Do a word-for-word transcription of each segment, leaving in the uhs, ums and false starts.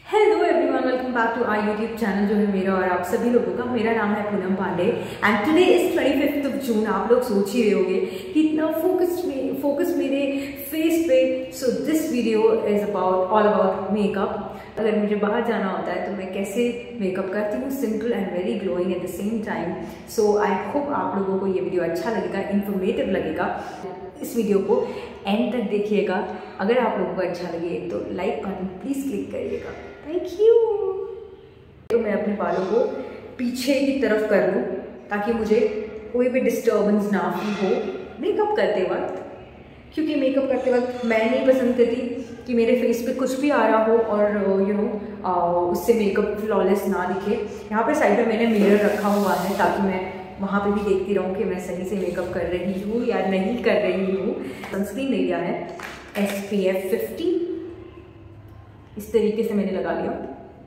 Hello everyone, welcome back to our YouTube channel जो है मेरा और आप सभी लोगों का। मेरा नाम है Poonam Pandey and today is twenty fifth of June. आप लोग सोच ही रहे होंगे कि इतना फोकस में फोकस मेरे फेस पे। So this video is about all about makeup. अगर मुझे बाहर जाना होता है तो मैं कैसे मेकअप करती हूँ, simple and very glowing at the same time. So I hope आप लोगों को ये वीडियो अच्छा लगेगा, इन्फॉर्मेटिव लगेगा। इस वीडियो को एंड तक देखिएगा। अगर आप लोगों को अच्छा लगे तो लाइक बटन प्लीज़ क्लिक करिएगा। Thank you. तो मैं अपने बालों को पीछे की तरफ कर लूँ ताकि मुझे कोई भी डिस्टर्बेंस ना फील हो मेकअप करते वक्त, क्योंकि मेकअप करते वक्त मैं नहीं पसंद करती कि मेरे फेस पे कुछ भी आ रहा हो और यू नो उससे मेकअप फ्लॉलेस ना दिखे। यहाँ पे साइड में मैंने मिरर रखा हुआ है ताकि मैं वहाँ पे भी देखती रहूँ कि मैं सही से मेकअप कर रही हूँ या नहीं कर रही हूँ। सनस्क्रीन ले लिया है एस पी एफ फिफ्टी, इस तरीके से मैंने लगा लिया।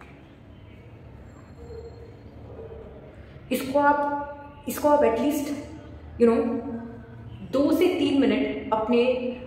इसको आप इसको आप एटलीस्ट यू नो दो से तीन मिनट अपने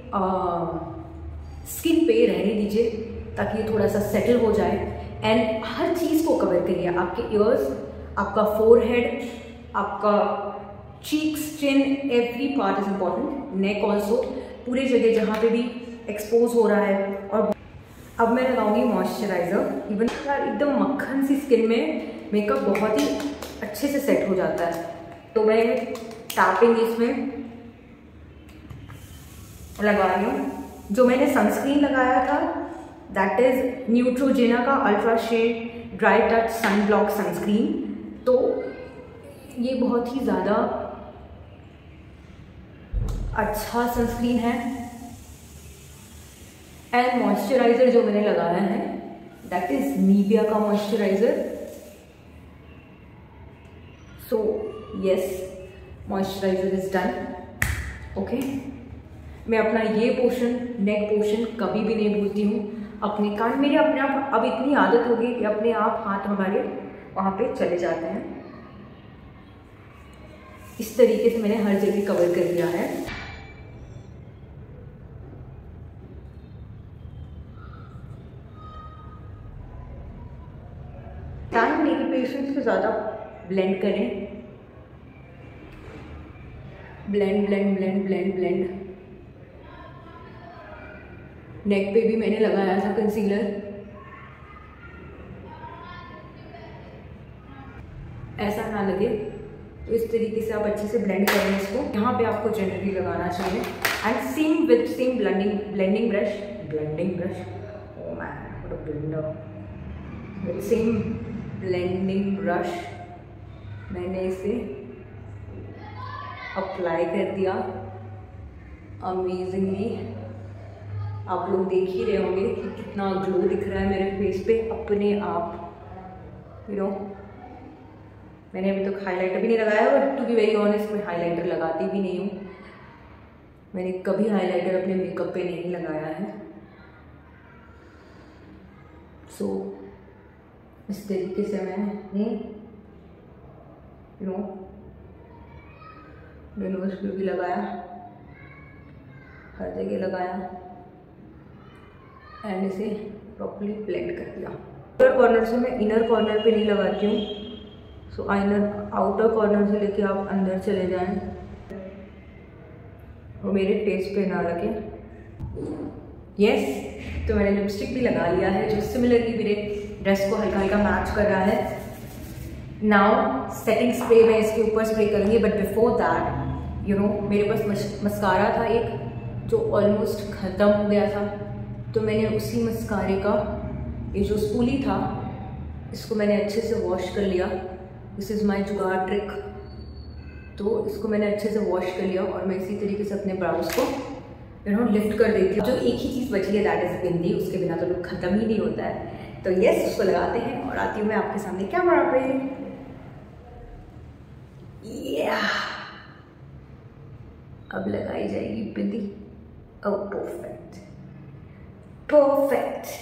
स्किन पे रहने दीजिए ताकि ये थोड़ा सा सेटल हो जाए। एंड हर चीज़ को कवर करिए, आपके ईयर्स, आपका फोरहेड, आपका cheeks, chin, every part is important. Neck also, पूरे जगह जहाँ पे भी एक्सपोज हो रहा है। और अब मैं लगाऊंगी मॉइस्चराइज़र। इवन यार एकदम मक्खन सी स्किन में मेकअप बहुत ही अच्छे से सेट हो जाता है। तो मैं टैपिंग इसमें लगा रही हूँ। जो मैंने सनस्क्रीन लगाया था दैट इज न्यूट्रोजेना का ultra shade dry touch sun block sunscreen. तो ये बहुत ही ज़्यादा अच्छा सनस्क्रीन है। एंड मॉइस्चराइज़र जो मैंने लगाया है दैट इज नीविया का moisturiser. So yes, moisturiser is done. Okay, मैं अपना ये पोर्शन, नेक पोर्शन कभी भी नहीं भूलती हूँ। अपने कान, मेरे अपने आप अब इतनी आदत हो गई कि अपने आप हाथ हमारे वहाँ पे चले जाते हैं। इस तरीके से मैंने हर जगह कवर कर दिया है। टाइम लेके पेशेंस से ज़्यादा ब्लेंड करें। Blend blend blend blend blend. Neck पे भी मैंने लगाया था कंसीलर। ऐसा ना लगे तो इस तरीके से आप अच्छे से ब्लेंड करें इसको। यहाँ पे आपको जनरली लगाना चाहिए। And same with same blending blending brush blending brush oh man what a blender. With same blending brush मैंने इसे अप्लाई कर दिया अमेजिंगली। आप लोग देख ही रहे होंगे कि कितना ग्लो दिख रहा है मेरे फेस पे अपने आप। यू नो मैंने अभी तक हाइलाइटर भी नहीं लगाया, but to be very honest मैं हाइलाइटर लगाती भी नहीं हूँ। मैंने कभी हाइलाइटर अपने मेकअप पे नहीं लगाया है। सो so, इस तरीके से मैंने यू नो नोज पे भी लगाया, हर जगह लगाया एंड इसे प्रॉपर्ली ब्लेंड कर दिया। आउटर कॉर्नर से मैं इनर कॉर्नर पे नहीं लगाती हूँ। सो आइनर आउटर कॉर्नर से लेके आप अंदर चले जाएं और मेरे फेस पे ना लगे। यस yes, तो मैंने लिपस्टिक भी लगा लिया है जो सिमिलरली मेरे ड्रेस को हल्का हल्का मैच कर रहा है। नाउ सेटिंग स्प्रे मैं इसके ऊपर स्प्रे करूँगी, but before that you know मेरे पास मस्कारा था एक जो ऑलमोस्ट ख़त्म हो गया था। तो मैंने उसी मस्कारे का ये जो स्पूली था इसको मैंने अच्छे से वॉश कर लिया। दिस इज़ माई जुगाड़ ट्रिक। तो इसको मैंने अच्छे से वॉश कर लिया और मैं इसी तरीके से अपने ब्राउज को यू नो लिफ्ट कर देती हूँ। जो एक ही चीज़ बची है दैट इज़ बिंदी, उसके बिना तो लोग ख़त्म ही नहीं होता है। तो यस, उसको लगाते हैं और आती हूँ मैं आपके सामने कैमरा पे। yeah. अब लगाई जाएगी bindi. Oh perfect perfect.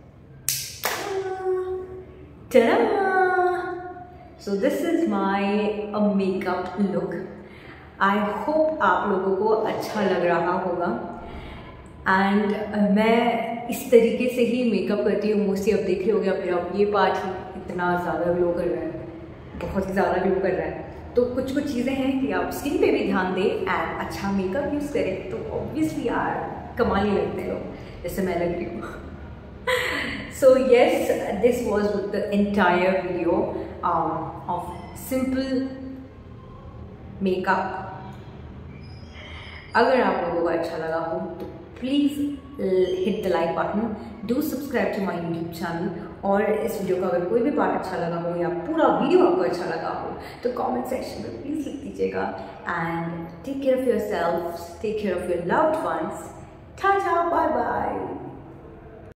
Ta-da! So this is my uh, makeup look. I hope आप लोगों को अच्छा लग रहा होगा। एंड uh, मैं इस तरीके से ही मेकअप करती हूँ मोस्टली। अब देख रहे हो गया मेरा ये पार्ट इतना ज़्यादा ग्लो कर रहा है, बहुत ही ज़्यादा ग्लो कर रहा है। तो कुछ कुछ चीज़ें हैं कि आप स्किन पे भी ध्यान दें एंड अच्छा मेकअप यूज़ करें तो ऑब्वियसली यार कमाल ही लगते हैं लोग, जैसे मैं लग रही हूँ। So yes, this was the entire video um, of simple makeup. अगर आप लोगों को अच्छा लगा हो तो please hit the like button, do subscribe to my YouTube channel. और इस वीडियो का अगर कोई भी पार्ट अच्छा लगा हो या पूरा वीडियो आपको अच्छा लगा हो तो कमेंट सेक्शन में प्लीज़ लिख दीजिएगा। And take care of your self, take care of your loved ones. Tata, bye bye.